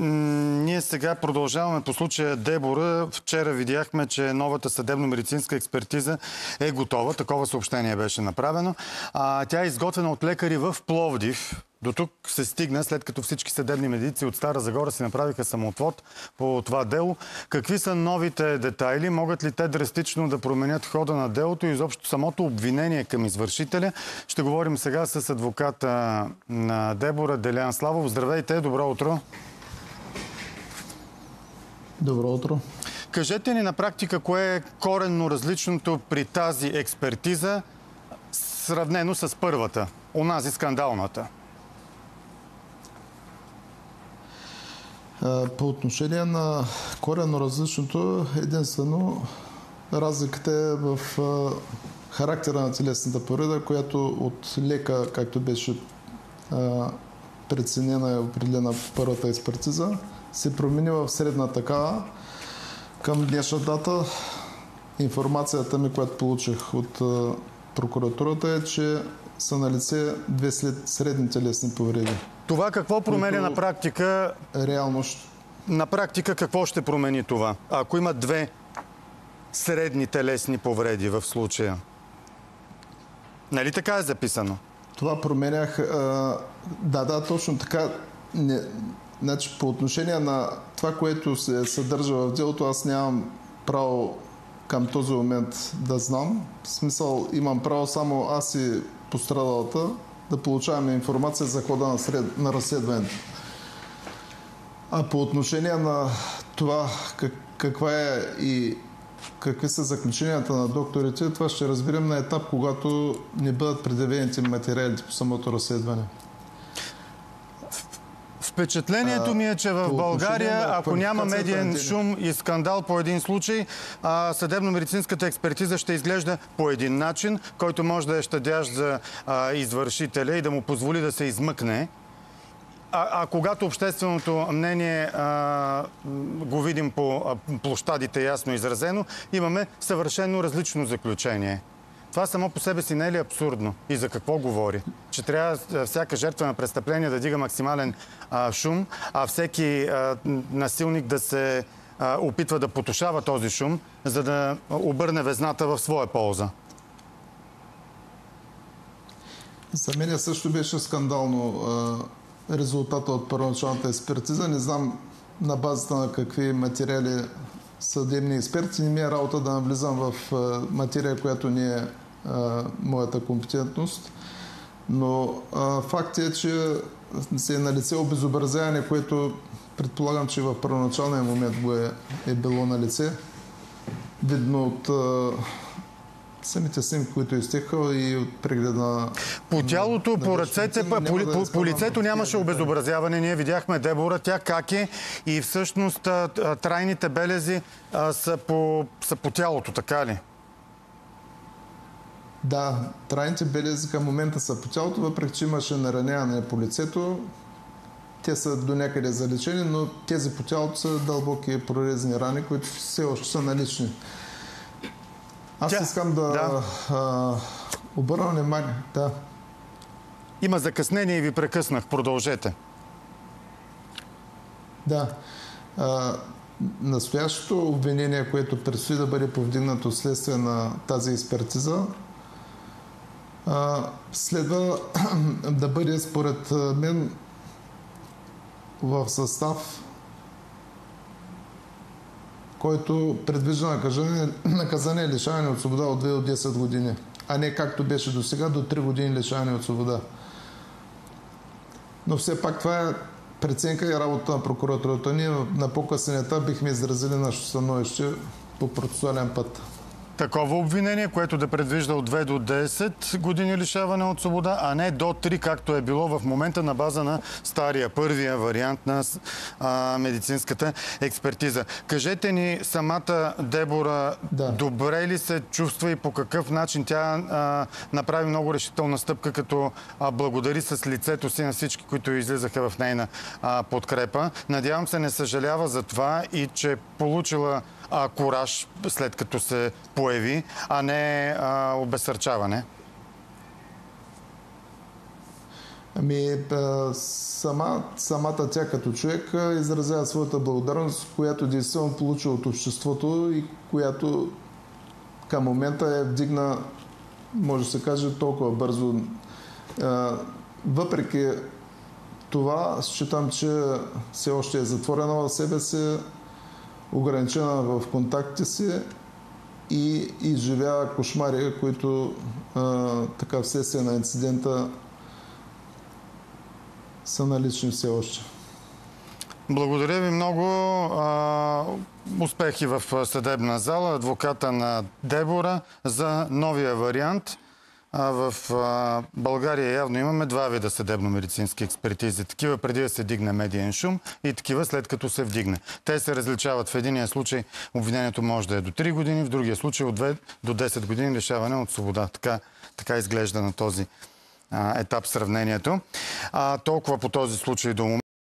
Ние сега продължаваме по случая Дебора. Вчера видяхме, че новата съдебно-медицинска експертиза е готова. Такова съобщение беше направено. Тя е изготвена от лекари в Пловдив. До тук се стигна, след като всички съдебни медици от Стара Загора си направиха самоотвод по това дело. Какви са новите детайли? Могат ли те драстично да променят хода на делото и изобщо самото обвинение към извършителя? Ще говорим сега с адвоката на Дебора, Делян Славов. Здравейте, добро утро. Добро утро. Кажете ни на практика, кое е коренно различното при тази експертиза, сравнено с първата, онази скандалната? По отношение на коренно различното, единствено разликата е в характера на телесната повреда, която от лека, както беше преценена и определена в първата експертиза, се промени в средна такава. Към днешна дата информацията ми, която получих от прокуратурата, е, че са налице две средни телесни повреди. Това какво променя на практика? Реално на практика какво ще промени това? Ако има две средни телесни повреди в случая? Нали така е записано? Това променях... Да, точно така. Значи, по отношение на това, което се съдържа в делото, аз нямам право към този момент да знам. В смисъл, имам право само аз и пострадалата да получаваме информация за хода на разследването. А по отношение на това каква е и какви са заключенията на докторите, това ще разберем на етап, когато не бъдат предявените материалите по самото разследване. Впечатлението ми е, че в България, ако няма медиен шум и скандал по един случай, съдебно-медицинската експертиза ще изглежда по един начин, който може да е щадящ за извършителя и да му позволи да се измъкне. А когато общественото мнение го видим по площадите ясно изразено, имаме съвършено различно заключение. Това само по себе си не е ли абсурдно? И за какво говори? Че трябва всяка жертва на престъпление да дига максимален шум, а всеки насилник да се опитва да потушава този шум, за да обърне везната в своя полза. За мен също беше скандално резултата от първоначалната експертиза. Не знам на базата на какви материали съдебни експерти. Не ми е работа да навлизам в материя, която не е моята компетентност. Но факт е, че се е налице обезобразяване, което предполагам, че в първоначалния момент го е било налице. Видно от самите снимки, които изтекаха и от прегледа. По тялото, по ръцете, по лицето нямаше обезобразяване. Ние видяхме Дебора, тя как е и всъщност трайните белези са по тялото, така ли? Да, трайните белези към момента са по тялото, въпреки че имаше нараняване по лицето. Те са до някъде залечени, но тези по тялото са дълбоки прорезни рани, които все още са налични. Аз искам да обърна внимание. Да. Има закъснение и ви прекъснах. Продължете. Да. Настоящото обвинение, което предстои да бъде повдигнато следствие на тази експертиза, следва да бъде, според мен, в състав, който предвижда наказание лишаване от свобода от 2 до 10 години, а не както беше до сега, до 3 години лишаване от свобода. Но все пак това е преценка и работа на прокуратурата. Ние на по-късен етап бихме изразили нашето становище по процесуален път. Такова обвинение, което да предвижда от 2 до 10 години лишаване от свобода, а не до 3, както е било в момента на база на първия вариант на медицинската експертиза. Кажете ни, самата Дебора, добре ли се чувства и по какъв начин тя направи много решителна стъпка, като благодари с лицето си на всички, които излизаха в нейна подкрепа. Надявам се, не съжалява за това и че получила кураж, след като се появи, а не обезсърчаване? Самата тя като човек изразява своята благодарност, която действително получи от обществото и която към момента е вдигна, може да се каже, толкова бързо. Въпреки това, считам, че все още е затворена в себе си, ограничена в контактите си и изживява кошмари, които така вследствие на инцидента са налични все още. Благодаря ви много. Успехи в съдебна зала. Адвоката на Дебора за новия вариант. В България явно имаме два вида съдебно-медицински експертизи. Такива преди да се дигне медиен шум и такива след като се вдигне. Те се различават. В единия случай обвинението може да е до 3 години, в другия случай от 2 до 10 години лишаване от свобода. Така изглежда на този етап сравнението. Толкова по този случай до момента.